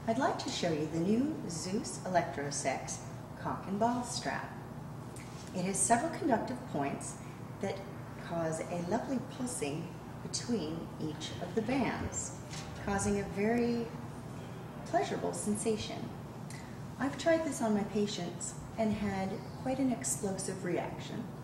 I'd like to show you the new Zeus Electrosex cock and ball strap. It has several conductive points that cause a lovely pulsing between each of the bands, causing a very pleasurable sensation. I've tried this on my patients and had quite an explosive reaction.